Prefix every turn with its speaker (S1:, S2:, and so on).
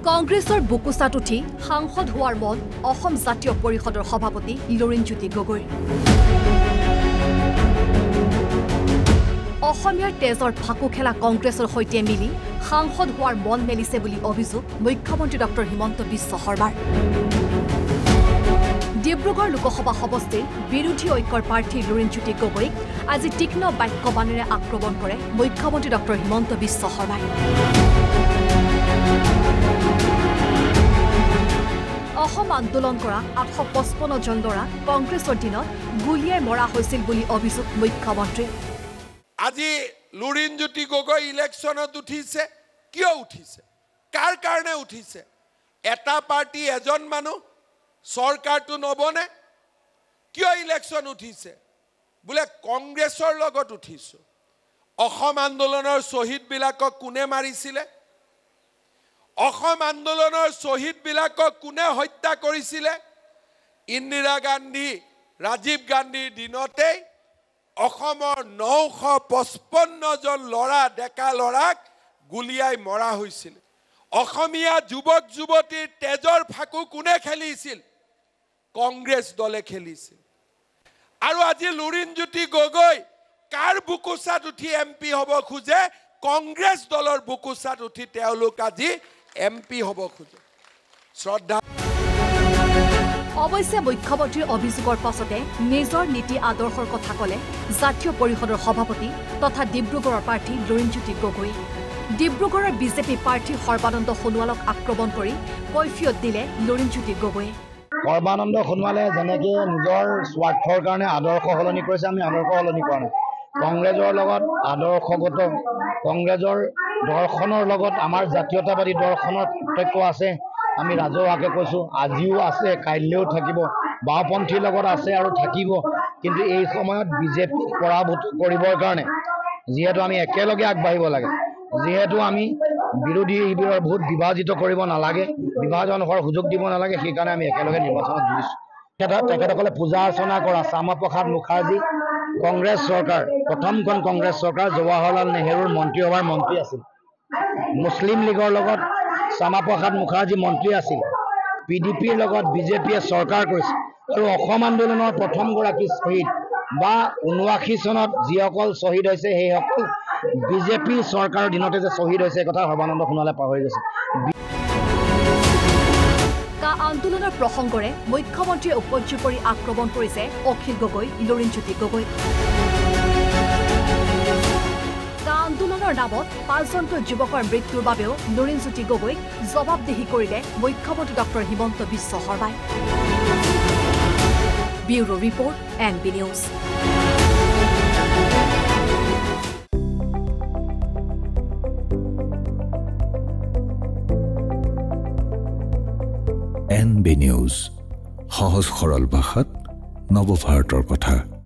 S1: কংগ্ৰেছৰ বুকুচাত উঠি সাংসদ হোৱাৰ মন অসম জাতীয় পৰিষদৰ সভাপতি লুৰিণজ্যোতি গগৈ। অসমীয়াৰ তেজৰ ফাকু খেলা কংগ্ৰেছৰ সৈতে মিলি সাংসদ হোৱাৰ মন মেলিছে বুলি অভিযোগ মুখ্যমন্ত্ৰী ডক্টৰ হিমন্ত বিশ্ব শৰ্মাৰ। ডিব্ৰুগড় লোকসভা সমষ্টিৰ বিৰোধী ঐক্যৰ প্ৰাৰ্থী লুৰিণজ্যোতি গগৈক আজি তীক্ষ্ণ বাক্য বাণেৰে আক্ৰমণ কৰে মুখ্যমন্ত্ৰী ডক্টৰ হিমন্ত বিশ্ব শৰ্মাই। অসম আন্দোলন কৰা 855 জন ল'ৰা কংগ্ৰেছৰ দিনত গুলীয়াই মৰা হৈছিল বুলি অভিযোগ মুখ্যমন্ত্ৰী।
S2: আজি লুৰিণজ্যোতি গগৈ ইলেকশ্যনত উঠিছে, কিয় উঠিছে, কাৰ কাৰণে উঠিছে? এটা পাৰ্টি এজন মানুহ চৰকাৰটো নবনে, কিয় ইলেকশ্যন উঠিছে? বোলে কংগ্ৰেছৰ লগত উঠিছো। অসম আন্দোলনৰ শ্বহীদবিলাকক কোনে মাৰিছিলে? অসম আন্দোলনৰ শ্বহীদবিলাকক কোনে হত্যা কৰিছিলে? ইন্দিৰা গান্ধী, ৰাজীৱ গান্ধীৰ দিনতেই অসমৰ 955 জন ল'ৰা ডেকা ল'ৰাক গুলীয়াই মৰা হৈছিল। অসমীয়া যুৱক যুৱতীৰ তেজৰ ফাকু কোনে খেলিছিল? কংগ্ৰেছ দলে খেলিছিল। আৰু আজি লুৰিণজ্যোতি গগৈ কাৰ বুকুচাত উঠি এমপি হ'ব খোজে? কংগ্ৰেছ দলৰ বুকুচাত উঠি তেওঁলোক আজি এমপি হ'ব খোজে। শ্ৰদ্ধা।
S1: অৱশ্যে মুখ্যমন্ত্ৰীৰ অভিযোগৰ পাছতে নিজৰ নীতি আদৰ্শৰ কথা ক'লে জাতীয় পৰিষদৰ সভাপতি তথা ডিব্ৰুগড়ৰ প্ৰাৰ্থী লুৰিণজ্যোতি গগৈ। ডিব্ৰুগড়ৰ বিজেপি প্ৰাৰ্থী সৰ্বানন্দ সোণোৱালক আক্ৰমণ কৰি কৈফিয়ত দিলে লুৰিণজ্যোতি গগৈয়ে।
S3: সৰ্বানন্দ সোণোৱালে যেনেকৈ নিজৰ স্বাৰ্থৰ কাৰণে আদৰ্শ সলনি কৰিছে, আমি আদৰ্শ সলনি কৰা নাই। কংগ্ৰেছৰ লগত আদৰ্শগত কংগ্ৰেছৰ দৰ্শনৰ লগত আমাৰ জাতীয়তাবাদী দৰ্শনৰ পাৰ্থক্য আছে। আমি ৰাজহুৱাকৈ কৈছোঁ, আজিও আছে, কাইলৈও থাকিব। বাওঁপন্থীৰ লগত আছে আৰু থাকিব। কিন্তু এই সময়ত বিজেপি পৰাভূত কৰিবৰ কাৰণে যিহেতু আমি একেলগে আগবাঢ়িব লাগে, যিহেতু আমি বিৰোধী এইবোৰৰ বহুত বিভাজিত কৰিব নালাগে, বিভাজন হোৱাৰ সুযোগ দিব নালাগে, সেইকাৰণে আমি একেলগে নিৰ্বাচনত যুঁজিছোঁ। তেখেতসকলে পূজা অৰ্চনা কৰা শ্যামাপ্ৰসাদ মুখাৰ্জী কংগ্ৰেছ চৰকাৰ, প্ৰথমখন কংগ্ৰেছ চৰকাৰ, জৱাহৰলাল নেহৰুৰ মন্ত্ৰীসভাৰ মন্ত্ৰী আছিল। মুছলিম লীগৰ লগত শ্যামাপ্ৰসাদ মুখাৰ্জী মন্ত্ৰী আছিল। PDPৰ লগত বিজেপিয়ে চৰকাৰ কৰিছিল। আৰু অসম আন্দোলনৰ প্ৰথমগৰাকী শ্বহীদ বা 79 চনত যিসকল শ্বহীদ হৈছে সেইসকল বিজেপি চৰকাৰৰ দিনতে যে শ্বহীদ হৈছে, এই কথা সৰ্বানন্দ সোণোৱালে পাহৰি গৈছে।
S1: আন্দোলনৰ প্ৰসংগৰে মুখ্যমন্ত্ৰীয়ে উপযোগ কৰি আক্ৰমণ কৰিছে অখিল গগৈ, লুৰিণজ্যোতি গগৈ। আন্দোলনৰ নামত 5জনকৈ যুৱকৰ মৃত্যুৰ বাবেও লুৰিণজ্যোতি গগৈক জবাবদিহি কৰিলে মুখ্যমন্ত্ৰী ডক্টৰ হিমন্ত বিশ্ব শৰ্মাই। Bureau report, NB news.
S4: NB news, সহজ সৰল ভাষাত নৱভাৰতৰ কথা।